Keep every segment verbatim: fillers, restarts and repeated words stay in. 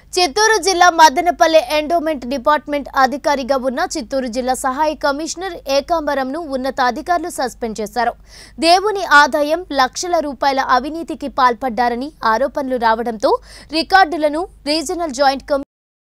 చిత్తూరు జిల్లా Madanapalle endowment department అధికారిగా ఉన్న చిత్తూరు జిల్లా సహాయ కమిషనర్ ఏకాంబరంను ఉన్నతాధికారులు సస్పెండ్ చేశారు. దేవుని ఆదాయం లక్షల రూపాయల అవినీతికి పాల్పడ్డారని ఆరోపణలు రావడంతో రికార్డులను regional joint commissioner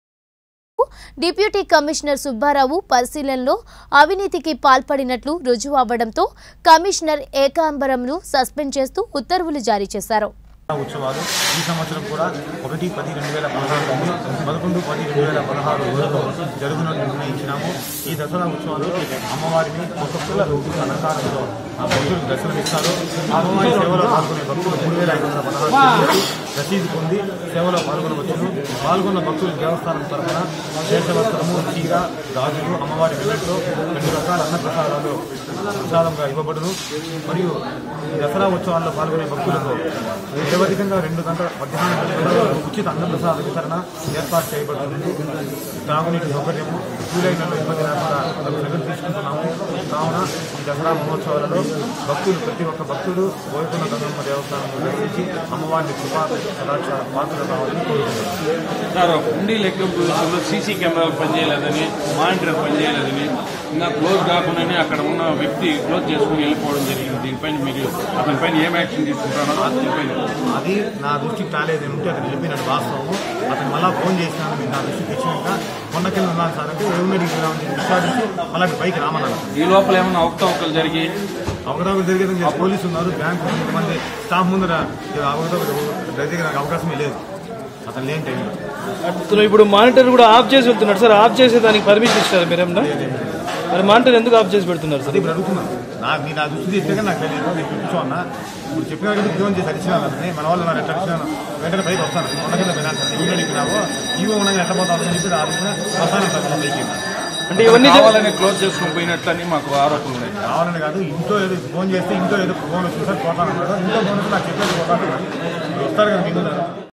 deputy commissioner Subbarao పరిశీలనలో అవినీతికి పాల్పడినట్లు రుజువు అవ్వడంతో కమిషనర్ ఏకాంబరంను సస్పెండ్ చేస్తూ ఉత్తర్వులు జారీ చేశారు. ఉత్సవాలు ఈ సంవత్సరం కూడా ఒకటి పది రెండు వేల పదహారు నుండి పదకొండు పది రెండు వేల పదహారు రోజుల్లో జరుగునని నిర్ణయించినాము. ఈ దసరా ఉత్సవాలు అమ్మవారిని ఒక్కొక్కల రోజుల అలంకారంలో ఆ భక్తులు దర్శనమిస్తారు. అమ్మవారి సేవలో పాల్గొనే భక్తులు మూడు వేల ఐదు వందల పదహారు రసీదు పొంది సేవలో పాల్గొనవచ్చును. పాల్గొన్న భక్తులు దేవస్థానం తరఫున శేషవస్త్రము, చీర, గాజులు, అమ్మవారి వెన్నట్లో రెండు రకాల అన్న ప్రసాదాలు ప్రసాదంగా ఇవ్వబడును. మరియు దసరా ఉత్సవాల్లో పాల్గొనే భక్తులకు నిరవధికంగా రెండు గంటల మధ్యాహ్నం గంటల ఉచిత అన్నప్రసాద వితరణ ఏర్పాటు చేయబడుతుంది. తాగునీటి సౌకర్యము జూలైలలో ఇబ్బంది లేకుండా చర్యలు తీసుకుంటున్నాము. కావున ఈ దసరా మహోత్సవాలలో భక్తులు ప్రతి ఒక్క భక్తుడు బోయకొండ గంగమ్మ దేవస్థానంలో దర్శించి అమ్మవారిని కృపా కటాక్ష పాత్రలు కావాలని కోరుకుంటున్నారు. ఉండి లెక్కింపులో సీసీ కెమెరాలు పనిచేయలేదని, మానిటర్ పనిచేయలేదని, ఇంకా క్లోజ్ కాకుండానే అక్కడ ఉన్న వ్యక్తి క్లోజ్ చేసుకుని వెళ్ళిపోవడం జరిగింది. దీనిపైన మీరు అతని పైన ఏం యాక్షన్ తీసుకుంటారో అది నా దృష్టికి రాలేదు ఉంటే అతను చెప్పినట్టు వాస్తవము. అతను మళ్ళీ ఫోన్ చేసినాను, మీరు నా దృష్టికి తెచ్చినాక మొన్న కింద ఉన్నాను సార్ అంటే ఏమి విచారించి మళ్ళీ పైకి రామన్నారు. ఈ లోపల ఏమన్నా అవకతవకలు జరిగి అవకతవకలు జరిగేదని పోలీసు ఉన్నారు, బ్యాంకు కొంతమంది స్టాఫ్ ముందర అవకతవకలు జరిగే అవకాశమే లేదు అతను లేని టైంలో. ఇప్పుడు మానిటర్ కూడా ఆఫ్ చేసి వెళ్తున్నాడు సార్. ఆఫ్ చేసే దానికి పర్మిషన్ ఇస్తారు మీరేమన్నా? మరి మానిటర్ ఎందుకు ఆఫ్ చేసి పెడుతున్నారు సార్? ఇప్పుడు అడుగుతున్నాను, నాకు మీ నా దృష్టి తెచ్చాక నాకు తెలియదు. నేను కూర్చోన్నా ఇప్పుడు చెప్పిన కదా ఫోన్ చేసి అడిచినాను. మన వాళ్ళు నాకు ఎట్లా అడిచినాను వెంటనే పైకి వస్తాను. మొన్న కింద వినాలి సార్ ఇల్లు అడిగినావో ఇవో ఉండగా ఎట్లా పోతామని చెప్పి ఆలోచన వస్తాను సార్. మన పైకి అంటే ఇవన్నీ కావాలని క్లోజ్ చేసుకుని పోయినట్లని మాకు ఆరోపణలు ఉన్నాయి. కావాలని కాదు, ఇంట్లో ఏదో ఫోన్ చేస్తే ఇంట్లో ఏదో ఫోన్ వచ్చింది సార్ పోతానన్నాడు. ఇంట్లో ఫోన్ వస్తే నాకు చెప్పేది పోతాను వస్తారు కదా మీకు.